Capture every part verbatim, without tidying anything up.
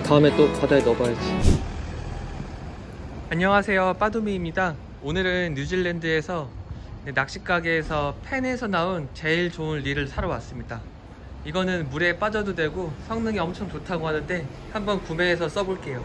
다음에 또 바다에 넣어봐야지. 안녕하세요, 빠두미입니다. 오늘은 뉴질랜드에서 낚시 가게에서 펜에서 나온 제일 좋은 릴을 사러 왔습니다. 이거는 물에 빠져도 되고 성능이 엄청 좋다고 하는데 한번 구매해서 써볼게요.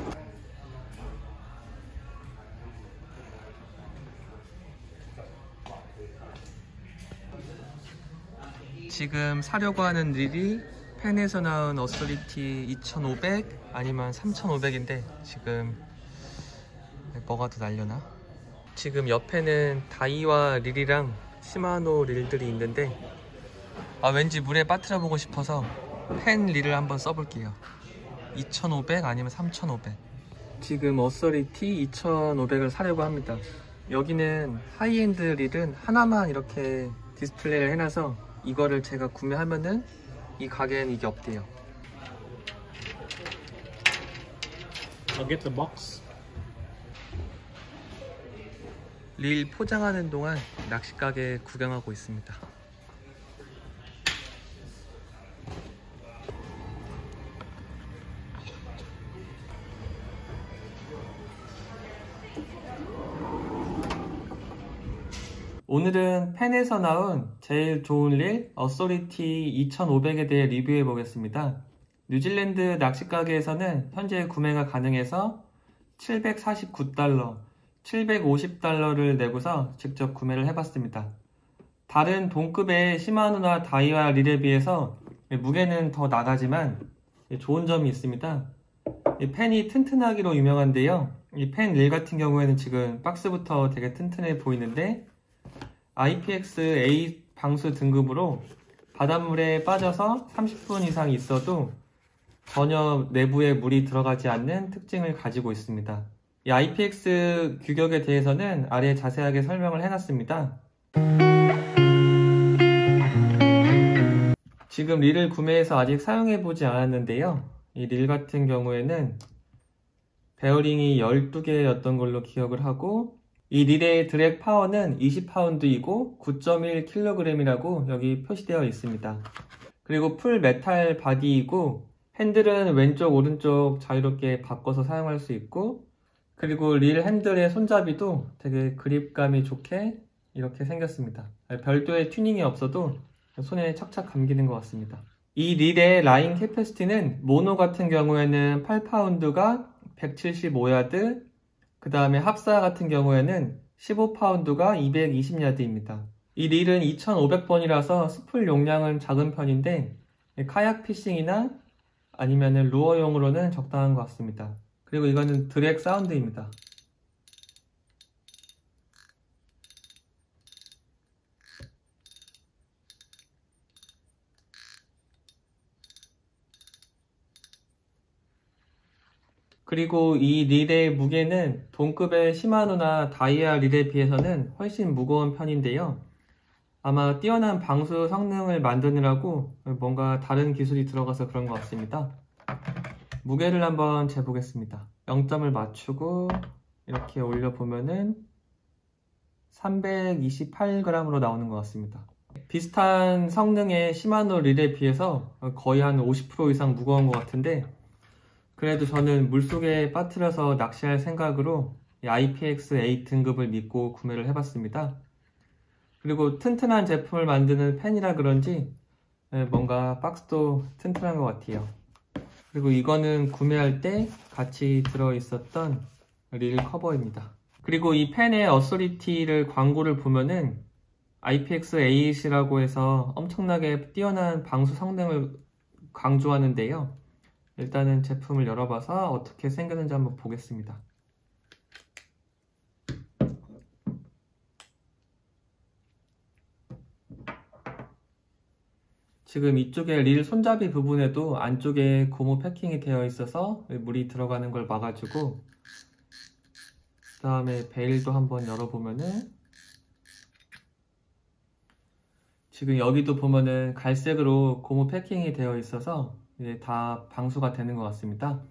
지금 사려고 하는 릴이 펜에서 나온 어소리티 이천오백 아니면 삼천오백인데 지금 뭐가 더 날려나? 지금 옆에는 다이와 릴이랑 시마노 릴들이 있는데 아 왠지 물에 빠뜨려 보고 싶어서 펜 릴을 한번 써볼게요. 이천오백 아니면 삼천오백. 지금 어소리티 이천오백을 사려고 합니다. 여기는 하이엔드 릴은 하나만 이렇게 디스플레이를 해놔서 이거를 제가 구매하면은 이 가게에는 이게 없대요. I'll get the box. 릴 포장하는 동안 낚시 가게 구경하고 있습니다. 오늘은 펜에서 나온 제일 좋은 릴 어소리티 이천오백에 대해 리뷰해 보겠습니다. 뉴질랜드 낚시 가게에서는 현재 구매가 가능해서 칠백사십구 달러, 칠백오십 달러를 내고서 직접 구매를 해봤습니다. 다른 동급의 시마노나 다이와 릴에 비해서 무게는 더 나가지만 좋은 점이 있습니다. 이 펜이 튼튼하기로 유명한데요. 이 펜 릴 같은 경우에는 지금 박스부터 되게 튼튼해 보이는데 아이피엑스-A 방수 등급으로 바닷물에 빠져서 삼십 분 이상 있어도 전혀 내부에 물이 들어가지 않는 특징을 가지고 있습니다. 이 아이피엑스 규격에 대해서는 아래에 자세하게 설명을 해놨습니다. 지금 릴을 구매해서 아직 사용해보지 않았는데요. 이 릴 같은 경우에는 베어링이 열두 개였던 걸로 기억을 하고 이 릴의 드랙 파워는 이십 파운드이고 구 점 일 킬로그램이라고 여기 표시되어 있습니다. 그리고 풀 메탈 바디이고 핸들은 왼쪽 오른쪽 자유롭게 바꿔서 사용할 수 있고 그리고 릴 핸들의 손잡이도 되게 그립감이 좋게 이렇게 생겼습니다. 별도의 튜닝이 없어도 손에 착착 감기는 것 같습니다. 이 릴의 라인 캐패시티는 모노 같은 경우에는 팔 파운드가 백칠십오 야드, 그 다음에 합사 같은 경우에는 십오 파운드가 이백이십 야드입니다. 이 릴은 이천오백 번이라서 스풀 용량은 작은 편인데 카약 피싱이나 아니면 루어용으로는 적당한 것 같습니다. 그리고 이거는 드랙 사운드입니다. 그리고 이 릴의 무게는 동급의 시마노나 다이아 릴에 비해서는 훨씬 무거운 편인데요. 아마 뛰어난 방수 성능을 만드느라고 뭔가 다른 기술이 들어가서 그런 것 같습니다. 무게를 한번 재보겠습니다. 영 점을 맞추고 이렇게 올려보면은 삼백이십팔 그램으로 나오는 것 같습니다. 비슷한 성능의 시마노 릴에 비해서 거의 한 오십 퍼센트 이상 무거운 것 같은데 그래도 저는 물속에 빠뜨려서 낚시할 생각으로 아이피엑스-A 등급을 믿고 구매를 해봤습니다. 그리고 튼튼한 제품을 만드는 펜이라 그런지 뭔가 박스도 튼튼한 것 같아요. 그리고 이거는 구매할 때 같이 들어있었던 릴 커버입니다. 그리고 이 펜의 어소리티를 광고를 보면은 아이피엑스-에잇이라고 해서 엄청나게 뛰어난 방수 성능을 강조하는데요. 일단은 제품을 열어봐서 어떻게 생겼는지 한번 보겠습니다. 지금 이쪽에 릴 손잡이 부분에도 안쪽에 고무 패킹이 되어 있어서 물이 들어가는 걸 막아주고 그 다음에 베일도 한번 열어보면은 지금 여기도 보면은 갈색으로 고무 패킹이 되어 있어서 이제 다 방수가 되는 것 같습니다.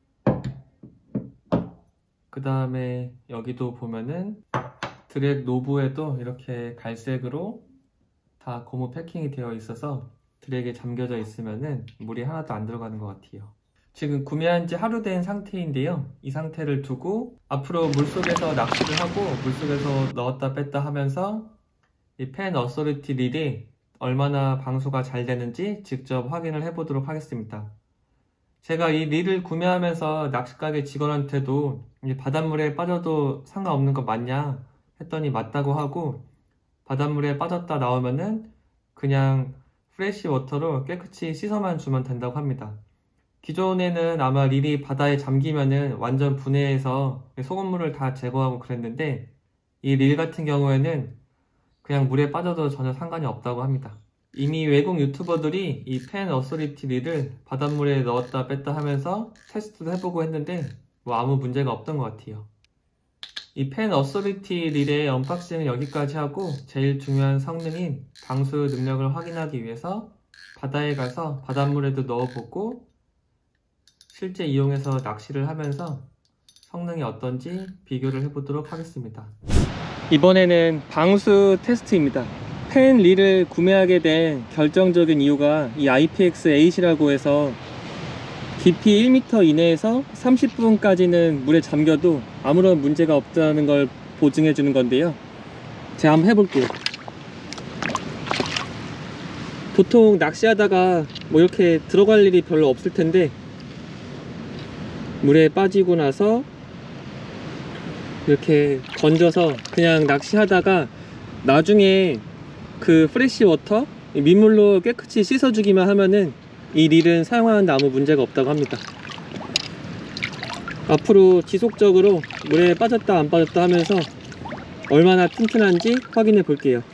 그 다음에 여기도 보면은 드랙 노브에도 이렇게 갈색으로 다 고무 패킹이 되어 있어서 드랙에 잠겨져 있으면은 물이 하나도 안 들어가는 것 같아요. 지금 구매한 지 하루 된 상태인데요. 이 상태를 두고 앞으로 물속에서 낚시를 하고 물속에서 넣었다 뺐다 하면서 이 펜 어서리티 릴이 얼마나 방수가 잘 되는지 직접 확인을 해보도록 하겠습니다. 제가 이 릴을 구매하면서 낚시가게 직원한테도 바닷물에 빠져도 상관없는 거 맞냐 했더니 맞다고 하고, 바닷물에 빠졌다 나오면은 그냥 프레시 워터로 깨끗이 씻어만 주면 된다고 합니다. 기존에는 아마 릴이 바다에 잠기면은 완전 분해해서 소금물을 다 제거하고 그랬는데, 이 릴 같은 경우에는 그냥 물에 빠져도 전혀 상관이 없다고 합니다. 이미 외국 유튜버들이 이 펜 어서리티 릴을 바닷물에 넣었다 뺐다 하면서 테스트도 해보고 했는데 뭐 아무 문제가 없던 것 같아요. 이 펜 어서리티 릴의 언박싱은 여기까지 하고, 제일 중요한 성능인 방수 능력을 확인하기 위해서 바다에 가서 바닷물에도 넣어보고 실제 이용해서 낚시를 하면서 성능이 어떤지 비교를 해보도록 하겠습니다. 이번에는 방수 테스트입니다. 펜 릴을 구매하게 된 결정적인 이유가 이 아이피엑스 에잇이라고 해서 깊이 일 미터 이내에서 삼십 분까지는 물에 잠겨도 아무런 문제가 없다는 걸 보증해 주는 건데요. 제가 한번 해볼게요. 보통 낚시하다가 뭐 이렇게 들어갈 일이 별로 없을 텐데, 물에 빠지고 나서 이렇게 건져서 그냥 낚시하다가 나중에 그 프레시 워터 민물로 깨끗이 씻어주기만 하면은 이 릴은 사용하는데 아무 문제가 없다고 합니다. 앞으로 지속적으로 물에 빠졌다 안 빠졌다 하면서 얼마나 튼튼한지 확인해 볼게요.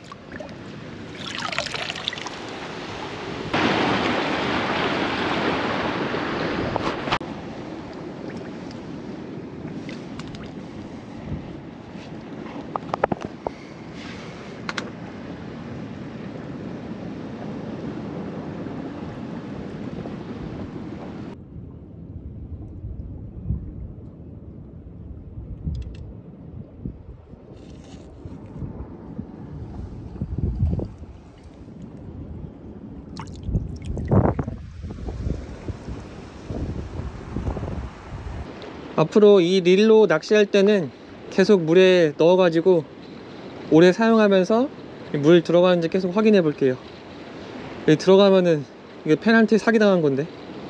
앞으로 이 릴로 낚시할 때는 계속 물에 넣어 가지고 오래 사용하면서 물 들어가는지 계속 확인해 볼게요. 들어가면은 이게 펜한테 사기당한 건데.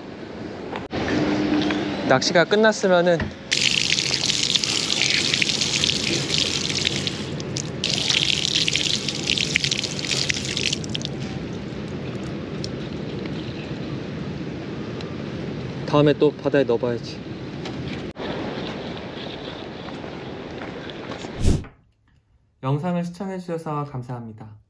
낚시가 끝났으면은 다음에 또 바다에 넣어봐야지. 영상을 시청해주셔서 감사합니다.